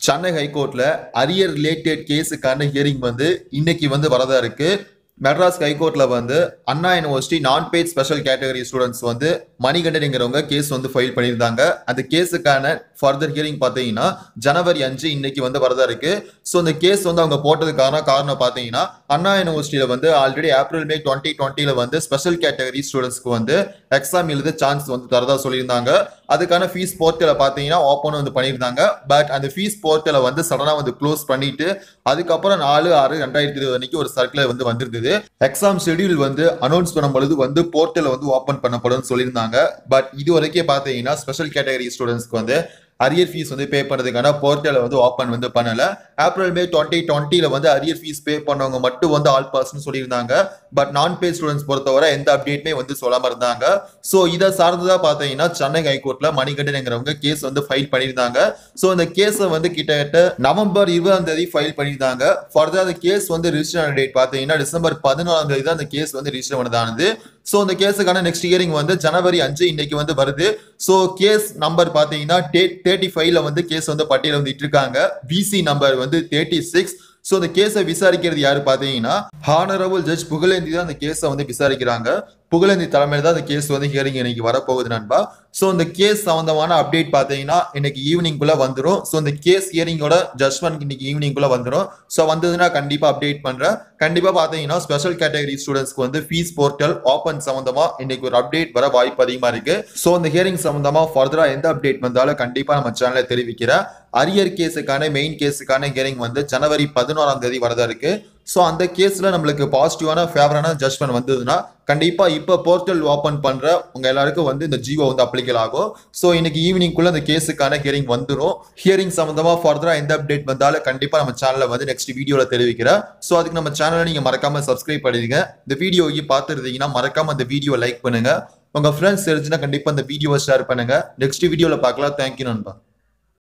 சென்னை ஹைகோர்ட்ல arrear related கேஸுக்கான hearing வந்து இன்னைக்கு வந்து வரதா இருக்கு. மெட்ராஸ் ஹைகோர்ட்ல வந்து Anna university non paid special category students வந்து மணிகண்டன்ங்கிறவங்க கேஸ் வந்து ஃபைல் பண்ணியிருந்தாங்க. அந்த கேஸுக்கான ஃபர்தர் ஹியரிங் பார்த்தீங்கன்னா ஜனவரி 5 இன்னைக்கு வந்து வரதா இருக்கு. ஸோ இந்த கேஸ் வந்து அவங்க போட்டதுக்கான காரணம் பார்த்தீங்கன்னா அண்ணா யூனிவர்சிட்டியில வந்து ஆல்ரெடி ஏப்ரல் மே 2020 வந்து ஸ்பெஷல் கேட்டகரி ஸ்டூடெண்ட்ஸ்க்கு வந்து எக்ஸாம் எழுத சான்ஸ் வந்து தரதா சொல்லியிருந்தாங்க. அதுக்கான ஃபீஸ் போர்ட்டலை பார்த்தீங்கன்னா ஓப்பன் வந்து பண்ணியிருந்தாங்க. பட் அந்த ஃபீஸ் போர்ட்டலை வந்து சடனாக வந்து க்ளோஸ் பண்ணிட்டு அதுக்கப்புறம் 4/6/2020 அன்னைக்கு ஒரு சர்க்குலர் வந்து வந்திருந்தது. எக்ஸாம் ஷெட்யூல் வந்து அனௌன்ஸ் பண்ணும் பொழுது வந்து போர்ட்டலை வந்து ஓப்பன் பண்ணப்படும் சொல்லியிருந்தாங்க. பட் இது வரைக்கும் பார்த்தீங்கன்னா ஸ்பெஷல் கேட்டகரி ஸ்டூடெண்ட்ஸ்க்கு வந்து அரியர் ஃபீஸ் வந்து பே பண்ணுறதுக்கான போர்ட்டலை வந்து ஓப்பன் வந்து பண்ணல. ஏப்ரல் மே 2020 வந்து அரியர் ஃபீஸ் பே பண்ணவங்க மட்டும் வந்து ஆல் பாஸ்ன்னு சொல்லியிருந்தாங்க. பட் நான் பே ஸ்டூடெண்ட்ஸ் பொறுத்தவரை எந்த அப்டேட்டுமே வந்து சொல்லாம இருந்தாங்க. ஸோ இதை சார்ந்ததா பார்த்தீங்கன்னா சென்னை ஹைகோர்ட்ல மணிகண்டன்ங்கிறவங்க கேஸ் வந்து ஃபைல் பண்ணியிருந்தாங்க. ஸோ இந்த கேஸை வந்து கிட்டத்தட்ட நவம்பர் 20 ஃபைல் பண்ணியிருந்தாங்க. ஃபர்தர் அந்த கேஸ் வந்து ரிஜிஸ்டர் டேட் பார்த்தீங்கன்னா டிசம்பர் 14 தான் அந்த கேஸ் வந்து ரிஜிஸ்டர் பண்ணதானது. ஸோ இந்த கேஸுக்கான நெக்ஸ்ட் ஹியரிங் வந்து ஜனவரி 5 இன்னைக்கு வந்து வருது. ஸோ கேஸ் நம்பர் பார்த்தீங்கன்னா 35 வந்து கேஸ் வந்து பட்டியல வந்து இட்டிருக்காங்க. பிசி நம்பர் வந்து 36. ஸோ இந்த கேஸை விசாரிக்கிறது யாரு பார்த்தீங்கன்னா ஹானரபிள் ஜட்ஜ் புகழேந்தி தான் அந்த கேஸை வந்து விசாரிக்கிறாங்க. புகழேந்தி தலைமையில் தான் அந்த கேஸ் வந்து ஹியரிங் இன்னைக்கு வரப்போகுது நண்பா. ஸோ இந்த கேஸ் சம்பந்தமான அப்டேட் பார்த்தீங்கன்னா இன்னைக்கு ஈவினிங்குள்ள வந்துடும். ஸோ இந்த கேஸ் ஹியரிங்கோட ஜட்மெண்ட் இன்னைக்கு ஈவினிங்குள்ள வந்துடும். ஸோ வந்ததுன்னா கண்டிப்பா அப்டேட் பண்றேன். கண்டிப்பா பார்த்தீங்கன்னா ஸ்பெஷல் கேட்டகரி ஸ்டூடெண்ட்ஸ்க்கு வந்து ஃபீஸ் போர்ட்டல் ஓப்பன் சம்பந்தமா இன்னைக்கு ஒரு அப்டேட் வர வாய்ப்பு அதிகமா இருக்கு. ஸோ இந்த ஹியரிங் சம்பந்தமா ஃபர்தரா எந்த அப்டேட் வந்தாலும் கண்டிப்பா நம்ம சேனல்ல தெரிவிக்கிறேன். அரியர் கேஸுக்கான மெயின் கேஸுக்கான ஹியரிங் வந்து ஜனவரி 11 வரதா இருக்கு. ஸோ அந்த கேஸ்ல நம்மளுக்கு பாசிட்டிவான ஃபேவரான ஜட்மெண்ட் வந்ததுன்னா கண்டிப்பா இப்போ போர்ட்டல் ஓப்பன் பண்ற உங்க எல்லாருக்கும் வந்து இந்த ஜியோ வந்து அப்ளிகல் ஆகும். ஸோ இன்னைக்கு ஈவினிங்குள்ள இந்த கேஸுக்கான ஹியரிங் வந்துடும். ஹியரிங் சம்பந்தமா ஃபர்தரா எந்த அப்டேட் வந்தாலும் கண்டிப்பா நம்ம சேனல்ல வந்து நெக்ஸ்ட் வீடியோல தெரிவிக்கிறேன். ஸோ அதுக்கு நம்ம சேனலை நீங்க மறக்காம சப்ஸ்கிரைப் பண்ணிடுங்க. இந்த வீடியோவை பார்த்துருந்தீங்கன்னா மறக்காம அந்த வீடியோ லைக் பண்ணுங்க. உங்க ஃப்ரெண்ட்ஸ் தெரிஞ்சுன்னா கண்டிப்பா இந்த வீடியோவை ஷேர் பண்ணுங்க. நெக்ஸ்ட் வீடியோல பார்க்கலாம். தேங்க்யூ நண்பா.